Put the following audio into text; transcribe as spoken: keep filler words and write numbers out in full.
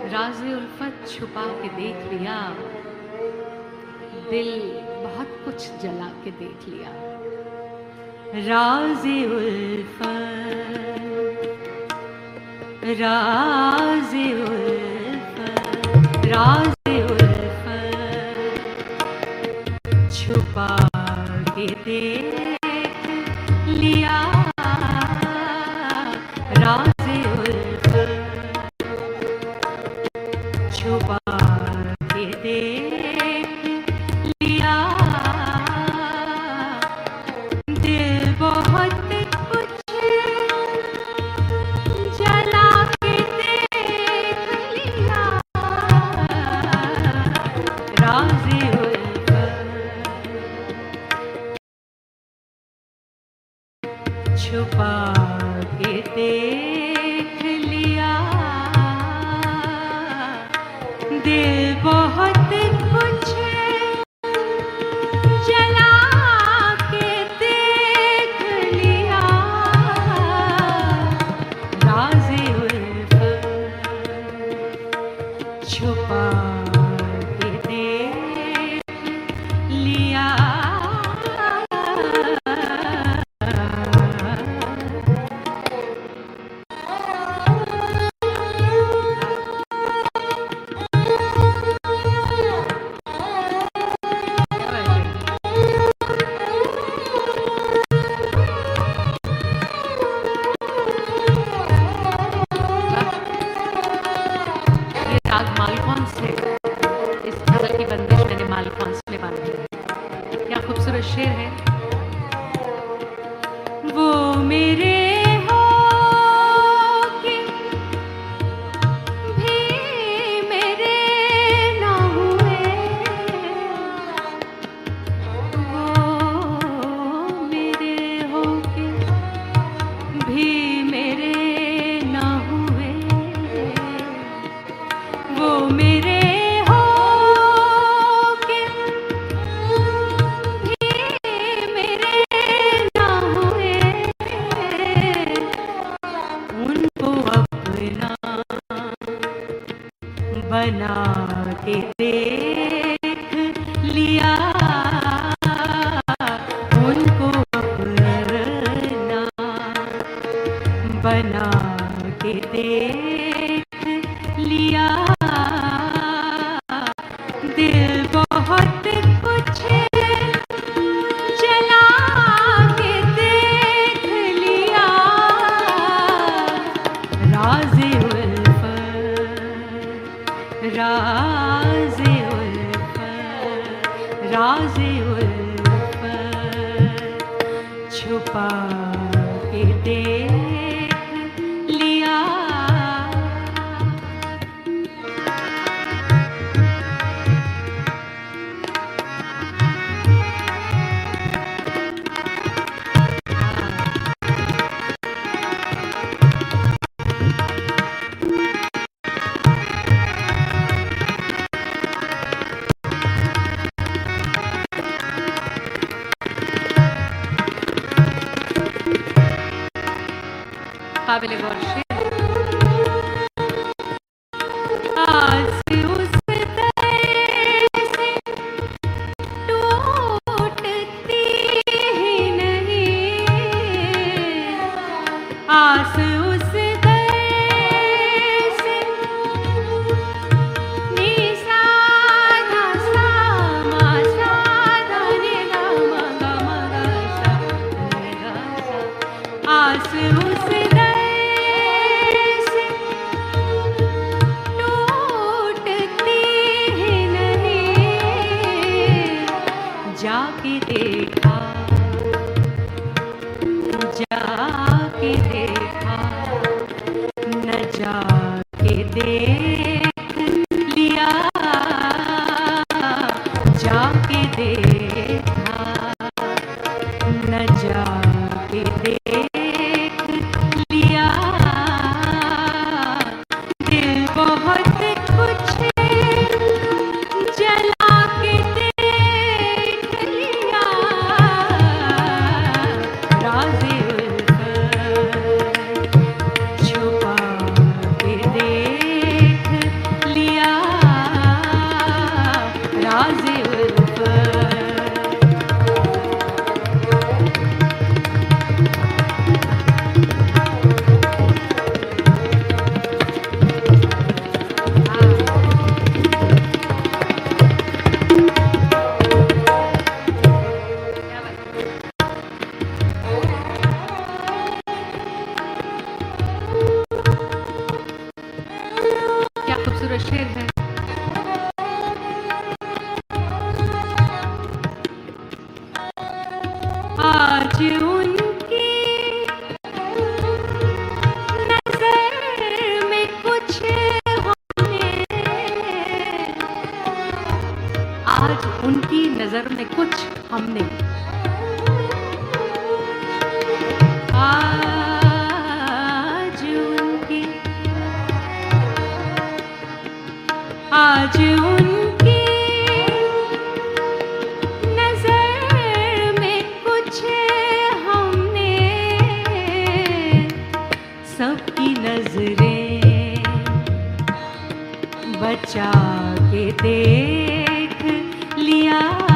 राज़े उल्फत छुपा के देख लिया, दिल बहुत कुछ जला के देख लिया। राज़े उल्फत, राज़े उल्फत, राज़े उल्फत छुपा के देख लिया। राज़े उल्फत छुपा के देख लिया, दिल बहुत कुछ जला के देख लिया। राज़े उल्फत छुपा के देख लिया, दिल बहुत कुछ जला के देख लिया। राज़े उल्फत छुपा के देख लिया। राग मालकौन से इस गजल की बंदिश मैंने मालकौन से बांधी है। क्या खूबसूरत शेर है। वो मेरे हो के भी मेरे ना हुए, वो मेरे हो के भी मेरे ना हुए, वो मेरे हो के भी मेरे ना हुए, उनको अपना बना के देख लिया। उनको अपना बना के देख लिया, दिल बहुत कुछ जला के देख लिया। राज़े उल्फत, राज़े उल्फत, राज़े उल्फत छुपा के देख लिया। काबिल गौर शेर। आज उस दर से टूटती ही नहीं, आस उस दर से निसा धा सा मा सा धा नि गा मा गा मा गा सा नि गा सा। आस उस जाके देखा, जाके देखा, न जाके देख लिया। जाके देखा, न जाके देख लिया, दिल बहुत कुछ जला के देख लिया। राज़े उल्फत छुपा के देख खूबसूरत शेर है। आज उनकी नजर में कुछ हमने, आज उनकी नजर में कुछ हमने, आज उनकी आज उनकी नजर में कुछ हमने, सबकी नजरें बचा के देख लिया।